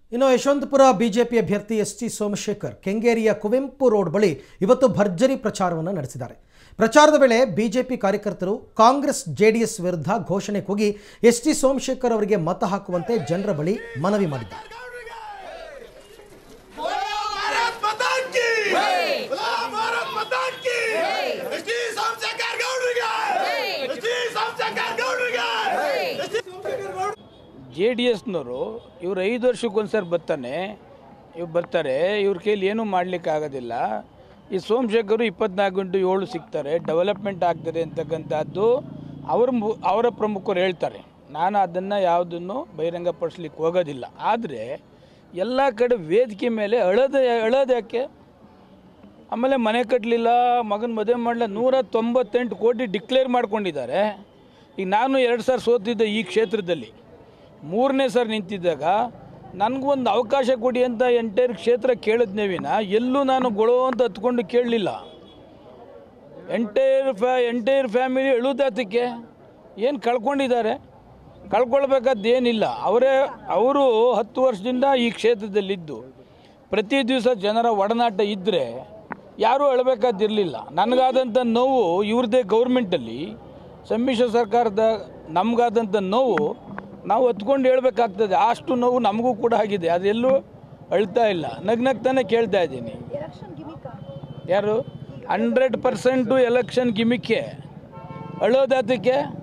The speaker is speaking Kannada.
ಇನ್ನು ಯಶವಂತಪುರ ಬಿಜೆಪಿ ಅಭ್ಯರ್ಥಿ ಎಸ್.ಟಿ. ಸೋಮಶೇಖರ್ ಕೆಂಗೇರಿಯ ಕುವೆಂಪು ರೋಡ್ ಬಳಿ ಇವತ್ತು ಭರ್ಜರಿ ಪ್ರಚಾರವನ್ನು ನಡೆಸಿದ್ದಾರೆ. ಪ್ರಚಾರದ ವೇಳೆ ಬಿಜೆಪಿ ಕಾರ್ಯಕರ್ತರು ಕಾಂಗ್ರೆಸ್ ಜೆಡಿಎಸ್ ವಿರುದ್ಧ ಘೋಷಣೆ ಕೂಗಿ ಎಸ್.ಟಿ. ಸೋಮಶೇಖರ್ ಅವರಿಗೆ ಮತ ಹಾಕುವಂತೆ ಜನರ ಬಳಿ ಮನವಿ ಮಾಡಿದ್ದಾರೆ. JDSನವರು ಇವರು 5 ವರ್ಷಕ್ಕೊಂದ್ಸರಿ ಬರ್ತಾರೆ ಇವ್ರ ಕೈಲಿ ಏನೂ ಮಾಡಲಿಕ್ಕಾಗೋದಿಲ್ಲ. ಈ ಸೋಮಶೇಖರ್ 24x7 ಸಿಗ್ತಾರೆ, ಡೆವಲಪ್ಮೆಂಟ್ ಆಗ್ತದೆ ಅಂತಕ್ಕಂಥದ್ದು ಅವರ ಪ್ರಮುಖರು ಹೇಳ್ತಾರೆ. ನಾನು ಅದನ್ನು ಯಾವುದನ್ನು ಬಹಿರಂಗಪಡಿಸ್ಲಿಕ್ಕೆ ಹೋಗೋದಿಲ್ಲ. ಆದರೆ ಎಲ್ಲ ಕಡೆ ವೇದಿಕೆ ಮೇಲೆ ಅಳೋದಕ್ಕೆ ಆಮೇಲೆ ಮನೆ ಕಟ್ಟಲಿಲ್ಲ, ಮಗನ ಮದುವೆ ಮಾಡಲಿಲ್ಲ, 198 ಕೋಟಿ ಡಿಕ್ಲೇರ್ ಮಾಡ್ಕೊಂಡಿದ್ದಾರೆ. ಈಗ ನಾನು 2 ಸಾರಿ ಸೋತಿದ್ದೆ ಈ ಕ್ಷೇತ್ರದಲ್ಲಿ, 3ನೇ ಸಾರಿ ನಿಂತಿದ್ದಾಗ ನನಗೊಂದು ಅವಕಾಶ ಕೊಡಿ ಅಂತ ಎಂಟೈರ್ ಕ್ಷೇತ್ರ ಕೇಳಿದ್ನೇ ವಿನ ಎಲ್ಲೂ ನಾನು ಗೊಳೋ ಅಂತ ಹತ್ಕೊಂಡು ಕೇಳಲಿಲ್ಲ. ಎಂಟೈರ್ ಫ್ಯಾಮಿಲಿ ಎಳುವುದಕ್ಕೆ ಏನು ಕಳ್ಕೊಂಡಿದ್ದಾರೆ, ಕಳ್ಕೊಳ್ಬೇಕಾದ್ದೇನಿಲ್ಲ. ಅವರು 10 ವರ್ಷದಿಂದ ಈ ಕ್ಷೇತ್ರದಲ್ಲಿದ್ದು ಪ್ರತಿ ದಿವಸ ಜನರ ಒಡನಾಟ ಇದ್ದರೆ ಯಾರೂ ಅಳಬೇಕಾದಿರಲಿಲ್ಲ. ನನಗಾದಂಥ ನೋವು ಇವ್ರದ್ದೇ ಗೌರ್ಮೆಂಟಲ್ಲಿ ಸಮ್ಮಿಶ್ರ ಸರ್ಕಾರದ ನಮಗಾದಂಥ ನೋವು ನಾವು ಹೊತ್ಕೊಂಡು ಹೇಳ್ಬೇಕಾಗ್ತದೆ. ಅಷ್ಟು ನೋವು ನಮಗೂ ಕೂಡ ಆಗಿದೆ. ಅದೆಲ್ಲೂ ಅಳ್ತಾ ಇಲ್ಲ, ನಗ್ನಗ್ತಾನೆ ಕೇಳ್ತಾ ಇದ್ದೀನಿ. ಯಾರು 100% ಎಲೆಕ್ಷನ್ ಗಿಮಿಕ್ಕೆ ಅಳೋದಾತಕ್ಕೆ